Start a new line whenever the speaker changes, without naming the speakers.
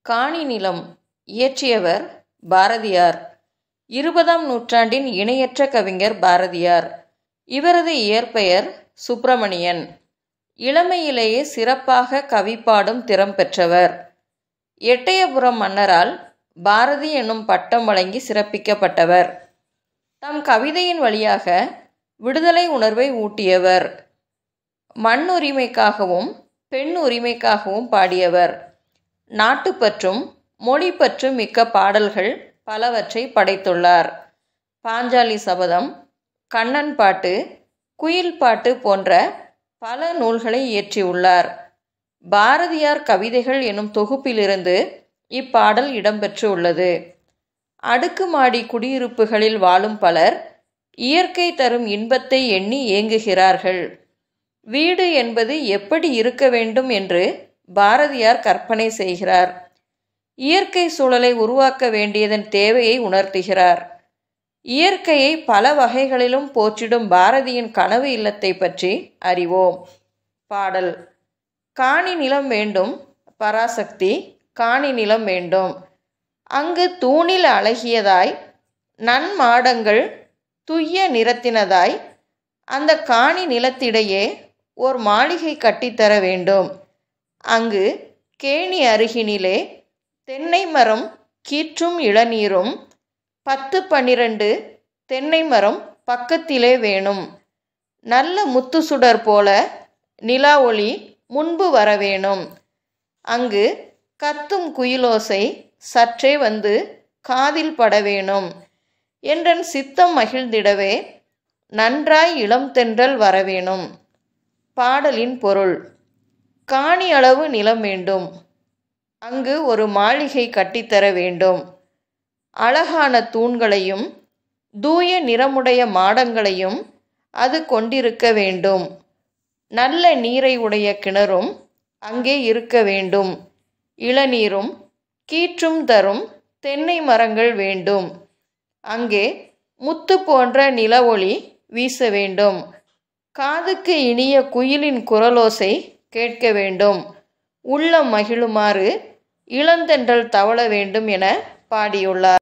காணி நிலம் இயற்றியவர் பாரதியார். 20ஆம் நூற்றாண்டின் இணையற்ற கவிஞர் பாரதியார். இவரது இயற்பெயர் சுப்பிரமணியன். இளமையிலேயே சிறப்பாக கவிப்பாடும் திறம் பெற்றவர். எட்டயபுரம் மன்னரால் பாரதி என்னும் பட்டம் வழங்கி சிறப்பிக்கப்பட்டவர். தம் கவிதையின் வழியாக விடுதலை உணர்வை ஊட்டியவர். மண் உரிமைக்காகவும் பெண் உரிமைக்காகவும் பாடியவர். நாட்டுப்பற்றும் மொழிப்பற்றும் மிக்க பாடல்கள் பலவற்றை படைத்துள்ளார். பாஞ்சாலி சபதம், கண்ணன் பாட்டு, குயில் பாட்டு போன்ற பல நூல்களை இயற்றியுள்ளார். பாரதியார் கவிதைகள் எனும் தொகுப்பிலிருந்து இப்பாடல் இடம்பெற்று உள்ளது. அடுக்குமாடி குடியிருப்புகளில் வாழும் பலர் இயற்கை தரும் இன்பத்தை எண்ணி ஏங்குகிறார்கள். வீடு என்பது எப்படி இருக்க வேண்டும் என்று பாரதியார் கற்பனை செய்கிறார். இயற்கை சூழலை உருவாக்க வேண்டியதன் தேவையை உணர்த்துகிறார். இயற்கையை பல வகைகளிலும் போற்றிடும் பாரதியின் கனவு இல்லத்தை பற்றி அறிவோம். பாடல். காணி நிலம் வேண்டும் பராசக்தி, காணி நிலம் வேண்டும். அங்கு தூணில் அழகியதாய் நன்மாடங்கள் துய்ய நிறத்தினதாய் அந்த காணி நிலத்திடையே ஓர் மாளிகை கட்டித்தர வேண்டும். அங்கு கேணி அருகினிலே தென்னை மரம் கீற்றும் இளநீரும் 10-12 தென்னை மரம் பக்கத்திலே வேணும். நல்ல முத்து சுடர் போல நிலா ஒளி முன்பு வரவேணும். அங்கு கத்தும் குயிலோசை சற்றே வந்து காதில் படவேணும். என்றன் சித்தம் மகிழ்ந்திடவே நன்றாய் இளம் தென்றல் வரவேணும். பாடலின் பொருள். காணி அளவு நிலம் வேண்டும். அங்கு ஒரு மாளிகை கட்டித்தர வேண்டும். அழகான தூண்களையும் தூய நிறமுடைய மாடங்களையும் அது கொண்டிருக்க வேண்டும். நல்ல நீரை உடைய கிணறும் அங்கே இருக்க வேண்டும். இளநீரும் கீற்றும் தரும் தென்னை மரங்கள் வேண்டும். அங்கே முத்து போன்ற நில ஒளி வீச வேண்டும். காதுக்கு இனிய குயிலின் குரலோசை கேட்க வேண்டும். உள்ளம் மகிழுமாறு இளந்தென்றல் தவழ வேண்டும் என பாடியுள்ளார்.